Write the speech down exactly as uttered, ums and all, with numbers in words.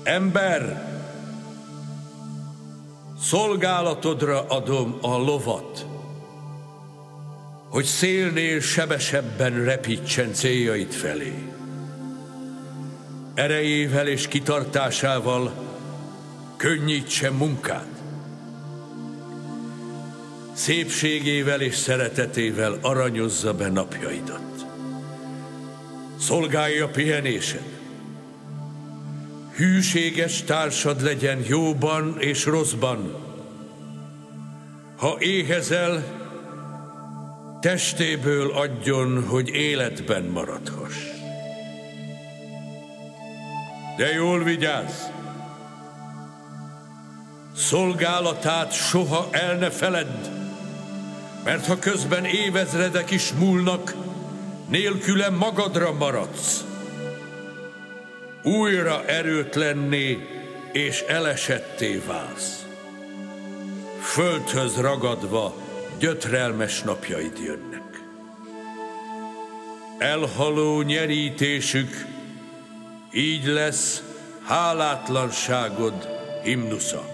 Ember, szolgálatodra adom a lovat, hogy szélnél sebesebben repítsen céljait felé. Erejével és kitartásával könnyítse munkát. Szépségével és szeretetével aranyozza be napjaidat. Szolgálja pihenésed. Hűséges társad legyen jóban és rosszban. Ha éhezel, testéből adjon, hogy életben maradhass. De jól vigyázz! Szolgálatát soha el ne feledd, mert ha közben évezredek is múlnak, nélküle magadra maradsz. Újra erőtlenné és elesetté válsz. Földhöz ragadva gyötrelmes napjaid jönnek. Elhaló nyerítésük, így lesz hálátlanságod himnusza.